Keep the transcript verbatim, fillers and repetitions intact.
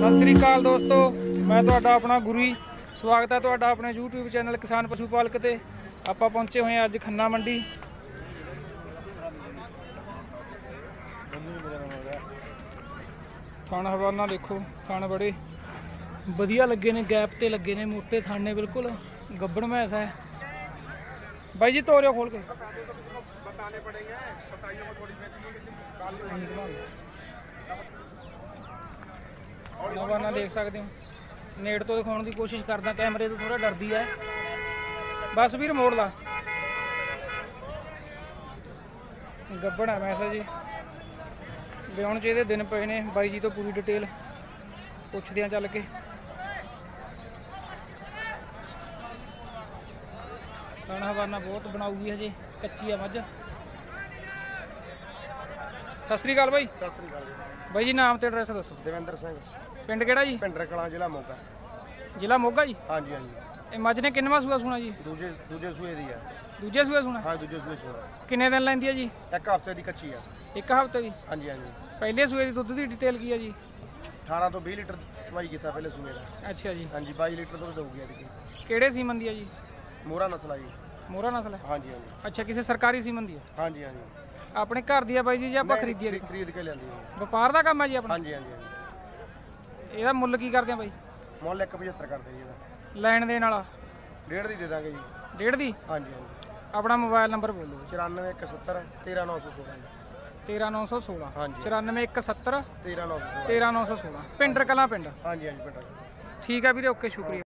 सत श्री अकाल दोस्तों, मैं तुहाडा अपना गुरी स्वागत है तुहाडा अपने यूट्यूब चैनल किसान पशु पालक ते। आपां पहुंचे हुए हैं अज खन्ना मंडी। थान हवाना देखो, थान बड़े वधिया लगे ने, गैप ते लगे ने, मोटे थान ने, बिल्कुल गब्बड़ भैंस है। भाई जी तोरियो खोल के हवाना देख सकते हो। नेड़ तो दिखाने की कोशिश करदा, कैमरे तो थोड़ा डरदी है। बस भी मोड़ ला गब्बड़ है भैंस जी। ब्याहण च दिन पे ने। बाई जी तो पूरी डिटेल पुछदे हैं चल के। खाना हवाना बहुत बनाऊगी हजे, कच्ची है मझ। सत श्री अकाल भाई। सत श्री अकाल भाई जी नाम ते एड्रैस दसो। देवेंद्र सिंह, पिंड केड़ा जी? पिंड रकला, जिला मोगा। जिला मोगा जी। हाँ जी हाँ जी। ये मझ ने किन्नवा सूआ सुना जी? दूजे दूजे सूए दी है। दूजे सूए सुना? हाँ दूजे सूए सूआ। किन्ने दिन लैंदी है जी? एक हफ्ते की कच्ची है। एक हफ्ते की? हाँ जी हाँ जी। पहले सूए की दुध की डिटेल की है जी? अठारह तो बीस लीटर चवाई किया पहले सूए का। अच्छा जी। हाँ जी, बाईस लीटर दुध होगी इसकी। केड़े सीमन दी है जी? मोरा नस्ल है जी। मोरा नस्ल है? हाँ जी हाँ जी। अच्छा, किसी सरकारी सीमन दी है? हाँ जी हाँ जी। अपने घर दी है बाई जी, ਜਾਂ खरीदी है? खरीद के लियांदी है। व्यापार का काम है जी अपना? हाँ जी हाँ जी हाँ जी। ਇਹਦਾ ਮੁੱਲ ਕੀ ਕਰਦੇ ਆ ਬਾਈ? ਮੁੱਲ एक पचहत्तर करते जी ਇਹਦਾ। ਲੈਣ ਦੇਣ ਵਾਲਾ डेढ़ दी दे देंगे जी। डेढ़ ਦੀ? हाँ जी हाँ जी। ਆਪਣਾ ਮੋਬਾਈਲ ਨੰਬਰ ਬੋਲੋ। चौरानवे एक सत्तर तेरह नौ सौ सोलह। तेरह नौ सौ सोलह। हाँ जी। चौरानवे एक सत्तर तेरह नौ सौ सोलह। तेरह नौ सौ सोलह। ਪਿੰਡ ਰਕਲਾ ਪਿੰਡ। हाँ जी हाँ जी बेटा। ਠੀਕ ਆ ਵੀਰੇ, ਓਕੇ, ਸ਼ੁਕਰੀਆ।